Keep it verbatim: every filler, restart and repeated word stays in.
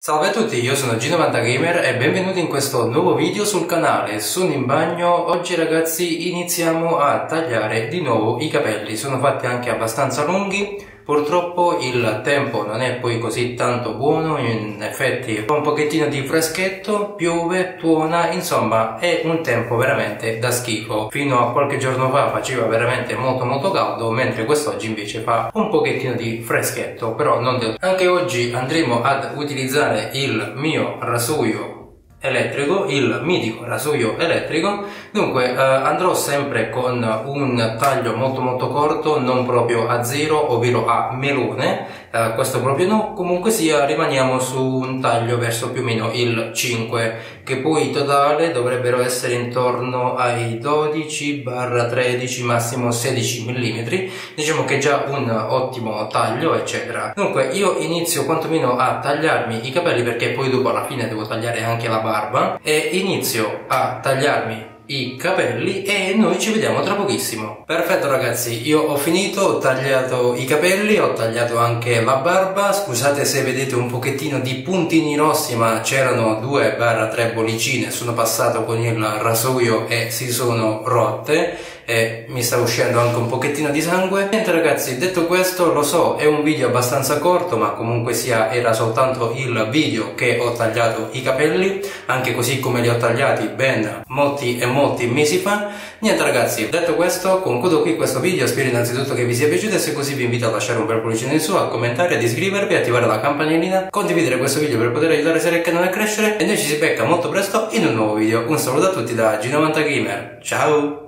Salve a tutti, io sono G novanta Gamer e benvenuti in questo nuovo video sul canale. Sono in bagno. Oggi ragazzi iniziamo a tagliare di nuovo i capelli. Sono fatti anche abbastanza lunghi. Purtroppo il tempo non è poi così tanto buono, in effetti fa un pochettino di freschetto, piove, tuona, insomma è un tempo veramente da schifo. Fino a qualche giorno fa faceva veramente molto molto caldo, mentre quest'oggi invece fa un pochettino di freschetto, però non del... Anche oggi andremo ad utilizzare il mio rasoio elettrico, il mitico rasoio elettrico. Dunque eh, andrò sempre con un taglio molto molto corto, non proprio a zero, ovvero a melone, eh, questo proprio no. Comunque sia, rimaniamo su un taglio verso più o meno il cinque, che poi totale dovrebbero essere intorno ai dodici tredici massimo sedici millimetri. Diciamo che è già un ottimo taglio eccetera. Dunque io inizio quantomeno a tagliarmi i capelli, perché poi dopo alla fine devo tagliare anche la barba, e inizio a tagliarmi i capelli e noi ci vediamo tra pochissimo. Perfetto ragazzi, io ho finito, ho tagliato i capelli, ho tagliato anche la barba. Scusate se vedete un pochettino di puntini rossi, ma c'erano due tre bollicine, sono passato con il rasoio e si sono rotte e mi sta uscendo anche un pochettino di sangue. Niente ragazzi, detto questo, lo so è un video abbastanza corto, ma comunque sia era soltanto il video che ho tagliato i capelli, anche così come li ho tagliati ben molti e molti mesi fa. Niente ragazzi, detto questo concludo qui questo video. Spero innanzitutto che vi sia piaciuto e se così vi invito a lasciare un bel pollicino in su, a commentare, ad iscrivervi, attivare la campanellina, condividere questo video per poter aiutare sia il canale a crescere, e noi ci si becca molto presto in un nuovo video. Un saluto a tutti da G novanta Gamer, ciao!